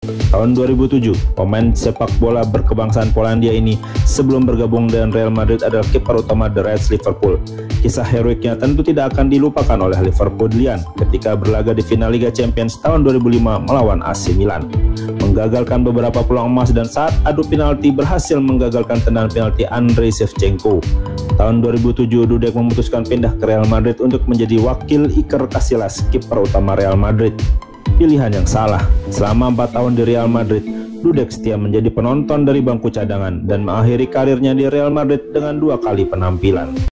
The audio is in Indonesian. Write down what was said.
Tahun 2007, pemain sepak bola berkebangsaan Polandia ini sebelum bergabung dengan Real Madrid adalah kiper utama The Reds Liverpool. Kisah heroiknya tentu tidak akan dilupakan oleh Liverpoolian ketika berlaga di final Liga Champions tahun 2005 melawan AC Milan. Menggagalkan beberapa peluang emas dan saat adu penalti berhasil menggagalkan tendangan penalti Andrei Shevchenko. Tahun 2007, Dudek memutuskan pindah ke Real Madrid untuk menjadi wakil Iker Casillas, kiper utama Real Madrid. Pilihan yang salah. Selama 4 tahun di Real Madrid, Dudek setia menjadi penonton dari bangku cadangan dan mengakhiri karirnya di Real Madrid dengan 2 kali penampilan.